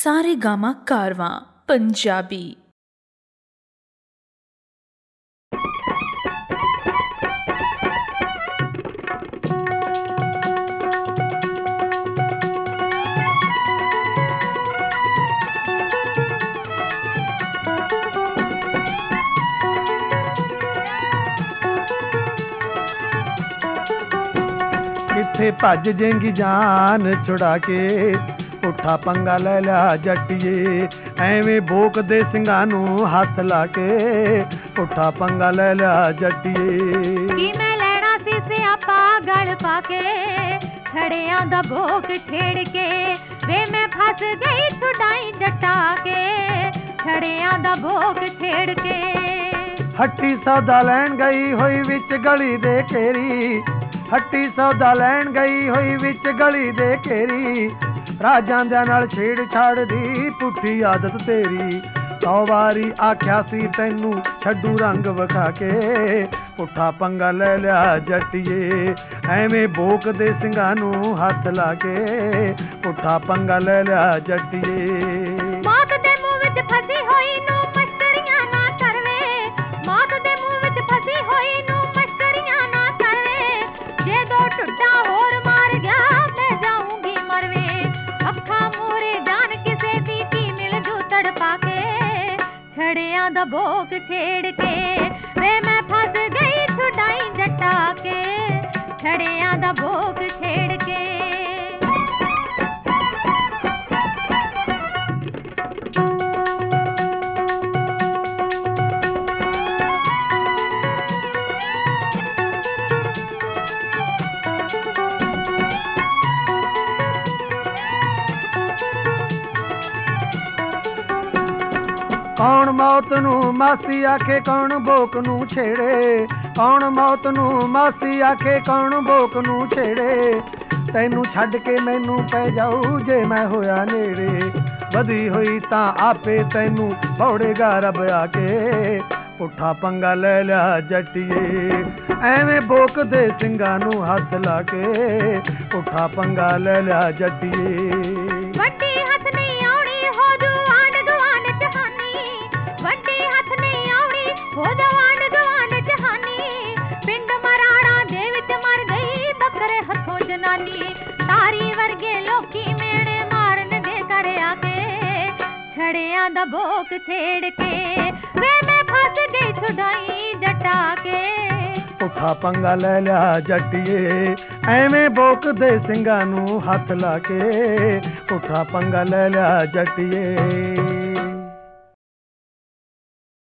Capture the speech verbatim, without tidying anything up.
सारेगामा कारवां पंजाबी। किथे भज जेंगी जान छुड़ा के, पुठा पंगा ले लिया जट्टिए। एवें भोक दे सिंगां नू हथ ला के, पुठा पंगा ले लिया जट्टिए। कि मैं लैना सी सियापा गल पाके, छड़ियां दा भोक छेड़ के। वे मैं फस गई छुड़ाई जट्टा के, छड़ियां दा भोक छेड़ के। हट्टी सौदा लैन गई होई विच गली दे घेरी, हट्टी सौदा लैन गई होई विच गली दे घेरी। राजां दे नाल छेड़ छाड़ दी पुठी आदत तेरी। सौ वारी आख्या सी तैनू छड्डू रंग विखा के, पुठा पंगा ले लिया जट्टिए। एवें भोक दे सिंगां नू हथ ला के, पुठा पंगा ले लिया जट्टिए। मौत दे मुंह विच फसी होई नू मस्करियां ना करवे, मौत दे मुंह विच फसी होई नू मस्करियां ना करवे। जे दो टुड्डा होर मार गया मैं जाऊंगी मरवे। अखा मोरे जान किसे दी की मिल जू तड़पा के, छड़ियां दा भोक छेड़ के। वे मैं फस गई छुड़ाई जट्टा के, छड़ियां दा भोक छेड़ के। कौन मौत नू मासी आखे कौन भोक नू छेड़े, कौन मौत नू मासी आखे कौन भोक नू छेड़े। तैनू छड्ड के मैनू पै जाऊ जे मैं होया नेड़े। वधी होई तां आपे तैनू भौड़ेगा रब आके, पुठा पंगा ले लिया जट्टिए। एवें भोक दे सिंगां नू हथ ला के, पुठा पंगा ले लिया जट्टिए। वड्डी हथ नहीं आउणी हो जू आंड गवांड जहानी, वड्डी हथ नहीं आउणी हो जू आंड गवांड जहानी। पिंड मराड़ा दे विच मर गई बकरे हथों जनानी। तारी वर्गे लोकी मेणे मारन दे कर आके, छड़ियां दा भोक छेड़ के। वे मैं फस गई छुड़ाई जट्टा के, पुठा पंगा ले लिया जट्टिए। एवें भोक दे सिंगां नू हथ ला के, पुठा पंगा ले लिया जट्टिए।